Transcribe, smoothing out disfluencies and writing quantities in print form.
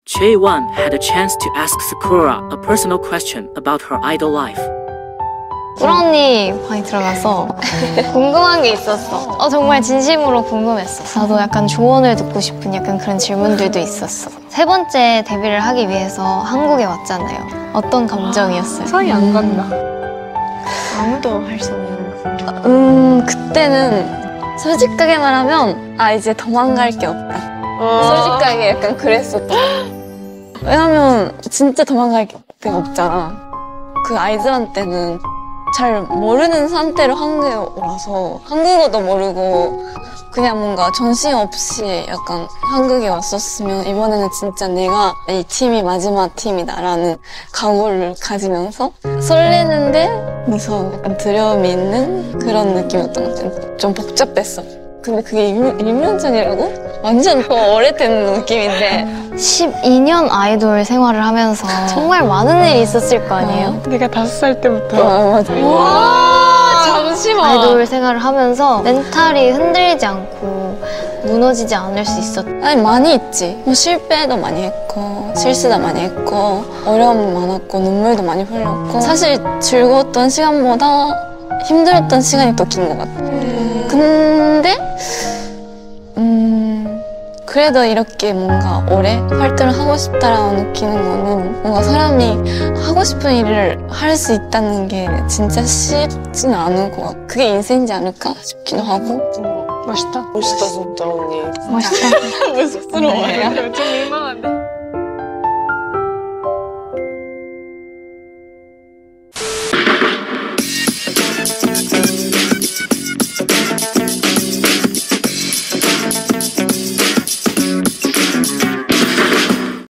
Jae-won had a chance to ask Sakura a personal question about her idol life. 꿀언니 방에 들어가서 궁금한 게 있었어. 정말 진심으로 궁금했어. 나도 약간 조언을 듣고 싶은 약간 그런 질문들도 있었어. 세 번째 데뷔를 하기 위해서 한국에 왔잖아요. 어떤 감정이었어요? 상이 안 간다. 아무도 할 수 없는 거. 그때는 솔직하게 말하면 이제 도망갈 게 없다. 솔직하게 약간 그랬었다. 왜냐면 진짜 도망갈 데가 없잖아. 그 아이들한테는 잘 모르는 상태로 한국에 와서 한국어도 모르고 그냥 뭔가 정신 없이 약간 한국에 왔었으면 이번에는 진짜 내가 이 팀이 마지막 팀이다라는 각오를 가지면서 설레는데 무서운 약간 두려움이 있는 그런 느낌이었던 것 같아요. 좀 복잡했어. 근데 그게 1년 전이라고? 완전 더 오래된 느낌인데 12년 아이돌 생활을 하면서 정말 많은 일이 있었을 거 아니에요? 내가 5살 때부터. 맞아. 와, 잠시만. 아이돌 생활을 하면서 멘탈이 흔들리지 않고 무너지지 않을 수 있었다. 아니 많이 있지. 뭐 실패도 많이 했고 실수도 많이 했고 어려움도 많았고 눈물도 많이 흘렸고 사실 즐거웠던 시간보다 힘들었던 시간이 더 긴 것 같아. 근데 그래도 이렇게 뭔가 오래 활동을 하고 싶다라고 느끼는 거는 뭔가 사람이 하고 싶은 일을 할 수 있다는 게 진짜 쉽지는 않은 것 같고 그게 인생이지 않을까 싶기도 하고. 멋있다. 멋있다 진짜 언니. 멋있다. 왜 쑥스러워요? 좀 민망한데.